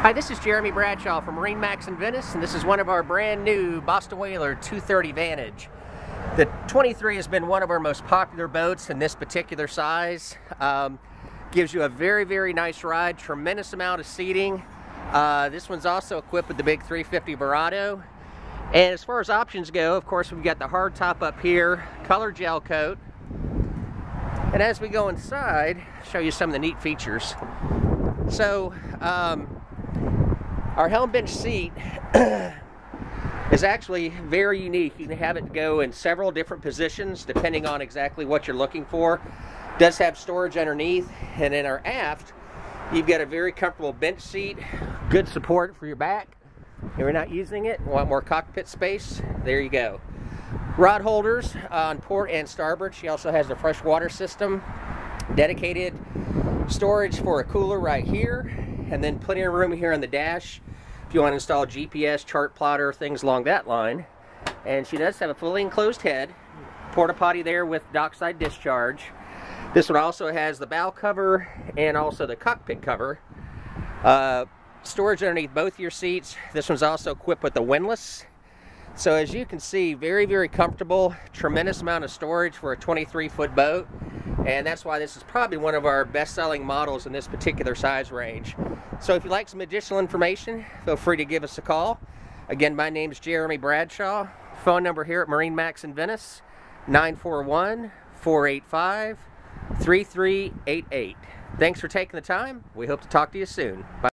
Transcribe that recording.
Hi, this is Jeremy Bradshaw from MarineMax in Venice, and this is one of our brand new Boston Whaler 230 Vantage. The 23 has been one of our most popular boats in this particular size. Gives you a very nice ride, tremendous amount of seating. This one's also equipped with the big 350 Verado. And as far as options go, of course, we've got the hard top up here, color gel coat. And as we go inside, I'll show you some of the neat features. So, our helm bench seat is actually very unique. You can have it go in several different positions depending on exactly what you're looking for. It does have storage underneath, and in our aft, you've got a very comfortable bench seat, good support for your back. If you're not using it, want more cockpit space, there you go. Rod holders on port and starboard. She also has a fresh water system, dedicated storage for a cooler right here, and then plenty of room here on the dash if you want to install GPS, chart plotter, things along that line. And she does have a fully enclosed head, porta potty there with dockside discharge. This one also has the bow cover and also the cockpit cover. Storage underneath both your seats. This one's also equipped with the windlass. So as you can see, very comfortable, tremendous amount of storage for a 23-foot boat. And that's why this is probably one of our best-selling models in this particular size range. So if you'd like some additional information, feel free to give us a call. Again, my name is Jeremy Bradshaw. Phone number here at MarineMax in Venice, 941-485-3388. Thanks for taking the time. We hope to talk to you soon. Bye.